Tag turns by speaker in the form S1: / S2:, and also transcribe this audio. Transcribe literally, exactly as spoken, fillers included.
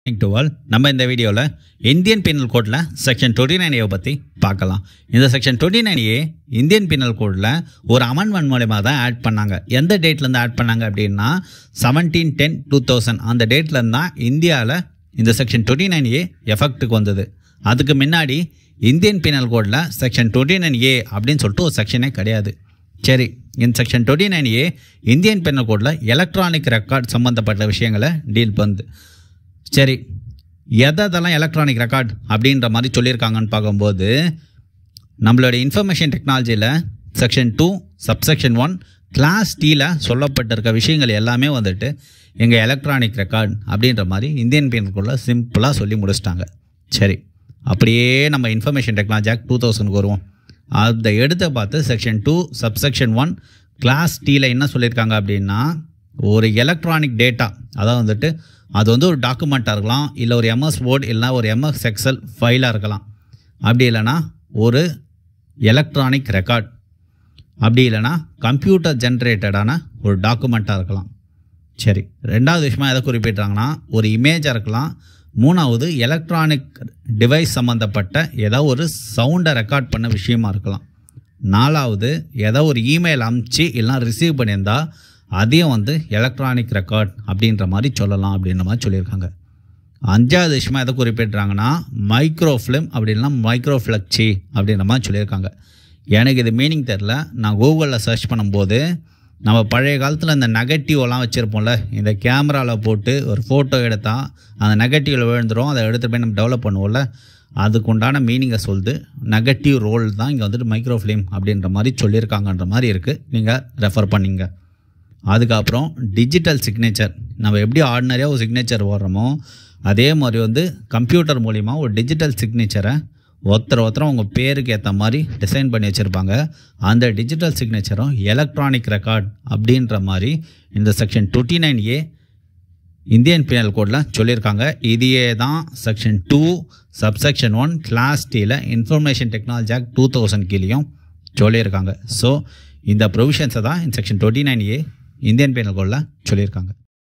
S1: நம்ம இந்த வீடியோல இந்தியன் பீனல் கோட்ல செக்ஷன் டுவெண்ட்டி நைன் ஏ பத்தி பார்க்கலாம். இந்த section twenty nine A Indian penal கோட்ல ஒரு அமெண்ட்மெண்ட் மூலமா தான் ஆட் பண்ணாங்க. எந்த டேட்ல இருந்து ஆட் பண்ணாங்க அப்படின்னா செவன்டீன் டென் டூ தௌசண்ட் அந்த டேட்ல இருந்து தான் இந்தியாவில் இந்த செக்ஷன் டுவெண்ட்டி நைன் ஏ எஃபெக்ட்டுக்கு வந்தது. அதுக்கு முன்னாடி இந்தியன் பீனல் கோட்ல செக்ஷன் டுவெண்ட்டி நைன் ஏ அப்படின்னு சொல்லிட்டு ஒரு செக்ஷனே கிடையாது. சரி, இந்த section twenty nine A Indian penal கோட்ல எலக்ட்ரானிக் ரெக்கார்ட் சம்மந்தப்பட்ட விஷயங்களை டீல் பண்ணுது. சரி, எதெல்லாம் எலக்ட்ரானிக் ரெக்கார்ட் அப்படின்ற மாதிரி சொல்லியிருக்காங்கன்னு பார்க்கும்போது நம்மளோட இன்ஃபர்மேஷன் டெக்னாலஜியில் section two subsection one clause டீல சொல்லப்பட்டிருக்க விஷயங்கள் எல்லாமே வந்துட்டு எங்கள் எலக்ட்ரானிக் ரெக்கார்ட் அப்படின்ற மாதிரி இந்தியன் பீனல் கோடில் சிம்பிளாக சொல்லி முடிச்சிட்டாங்க. சரி, அப்படியே நம்ம இன்ஃபர்மேஷன் டெக்னாலஜி ஆக்ட் டூ தௌசண்ட்க்கு வருவோம். அதை எடுத்து பார்த்து section two subsection one clause டீல என்ன சொல்லியிருக்காங்க அப்படின்னா, ஒரு எலக்ட்ரானிக் டேட்டா, அதாவது வந்துட்டு அது வந்து ஒரு டாக்குமெண்ட்டாக இருக்கலாம், இல்லை ஒரு எம்எஸ் வேர்ட், இல்லைனா ஒரு எம்எஸ் எக்ஸல் ஃபைலாக இருக்கலாம், அப்படி இல்லைனா ஒரு எலக்ட்ரானிக் ரெக்கார்ட், அப்படி இல்லைனா கம்ப்யூட்டர் ஜென்ரேட்டடான ஒரு டாக்குமெண்ட்டாக இருக்கலாம். சரி, ரெண்டாவது விஷயமா எதை குறிப்பிட்றாங்கன்னா ஒரு இமேஜாக இருக்கலாம், மூணாவது எலக்ட்ரானிக் டிவைஸ் சம்மந்தப்பட்ட ஏதோ ஒரு சவுண்டை ரெக்கார்ட் பண்ண விஷயமா இருக்கலாம், நாலாவது ஏதோ ஒரு இமெயில் அனுப்பிச்சு இல்லைனா ரிசீவ் பண்ணியிருந்தால் அதையும் வந்து எலக்ட்ரானிக் ரெக்கார்ட் அப்படின்ற மாதிரி சொல்லலாம் அப்படின்ற மாதிரி சொல்லியிருக்காங்க. அஞ்சாவது விஷயமா எதை குறிப்பிட்றாங்கன்னா மைக்ரோ ஃபிலிம் அப்படின்னா மைக்ரோ ஃப்ளக்சி அப்படின்ற மாதிரி சொல்லியிருக்காங்க. எனக்கு இது மீனிங் தெரில. நான் கூகுளில் சர்ச் பண்ணும்போது நம்ம பழைய காலத்தில் இந்த நெகட்டிவ்லாம் வச்சுருப்போம்ல, இந்த கேமராவில் போட்டு ஒரு ஃபோட்டோ எடுத்தால் அந்த நெகட்டிவில் விழுந்துடும், அதை எடுத்துகிட்டு போய் நம்ம டெவலப் பண்ணுவோம்ல, அதுக்கு உண்டான மீனிங்கை சொல்லுது. நெகட்டிவ் ரோல் தான் இங்கே வந்துட்டு மைக்ரோ ஃபிலிம் அப்படின்ற மாதிரி சொல்லியிருக்காங்கன்ற மாதிரி இருக்குது. நீங்கள் ரெஃபர் பண்ணிங்க. அதுக்கப்புறம் டிஜிட்டல் சிக்னேச்சர், நம்ம எப்படி ஆர்டினரியாக ஒரு சிக்னேச்சர் போடுறோமோ அதே மாதிரி வந்து கம்ப்யூட்டர் மூலிமா ஒரு டிஜிட்டல் சிக்னேச்சரை ஒருத்தர் ஒருத்தரும் உங்கள் பேருக்கு ஏற்ற மாதிரி டிசைன் பண்ணி வச்சுருப்பாங்க. அந்த டிஜிட்டல் சிக்னேச்சரும் எலக்ட்ரானிக் ரெக்கார்ட் அப்படின்ற மாதிரி இந்த section twenty nine A Indian penal கோடில் சொல்லியிருக்காங்க. இதையே தான் section two subsection one clause டீல information technology act two thousand கீழேயும் சொல்லியிருக்காங்க. ஸோ இந்த ப்ரொவிஷன்ஸை தான் இந்த section twenty nine A Indian penal கோடில் சொல்லியிருக்காங்க.